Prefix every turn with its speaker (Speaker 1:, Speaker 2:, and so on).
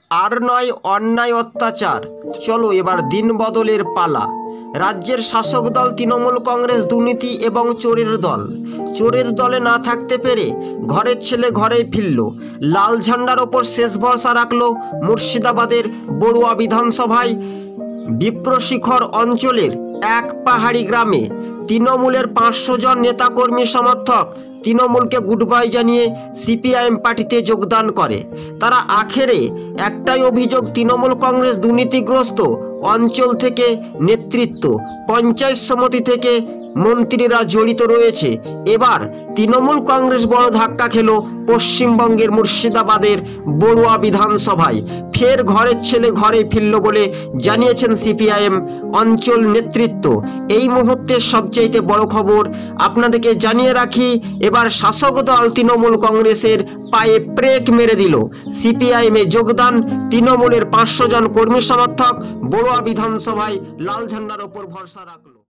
Speaker 1: আর নয় অন্যায় অত্যাচার, চলো এবার দিন বদলের পালা। রাজ্যের শাসক দল তৃণমূল কংগ্রেস দুর্নীতি এবং চোরের দল। চোরের দলে না থাকতে পেরে ঘরের ছেলে ঘরেই ফিরল। লাল ঝান্ডার ওপর শেষ ভরসা রাখল মুর্শিদাবাদের বড়ুয়া বিধানসভায় বিপ্রশিখর অঞ্চলের এক পাহাড়ি গ্রামে তৃণমূলের 500 জন নেতাকর্মী সমর্থক তৃণমূলকে গুড বাই জানিয়ে সিপিআইএম পার্টিতে যোগদান করে। তারা আখেরে একটাই অভিযোগ, তৃণমূল কংগ্রেস দুর্নীতিগ্রস্ত অঞ্চল থেকে নেতৃত্ব, পঞ্চায়েত সমিতি থেকে মন্ত্রীরা জড়িত রয়েছে। এবার তৃণমূল কংগ্রেস বড় ধাক্কা খেল পশ্চিমবঙ্গের মুর্শিদাবাদের বড়ুয়া বিধানসভায়। ফের ঘরের ছেলে ঘরে ফিরল বলে জানিয়েছেন সিপিআইএম অঞ্চল নেতৃত্ব। এই মুহূর্তের সবচাইতে বড় খবর আপনাদেরকে জানিয়ে রাখি, এবার শাসক দল তৃণমূল কংগ্রেসের পায়ে ব্রেক মেরে দিল। সিপিআইএমে যোগদান তৃণমূলের 500 জন কর্মী সমর্থক বড়ুয়া বিধানসভায় লাল ঝান্ডার ওপর ভরসা রাখল।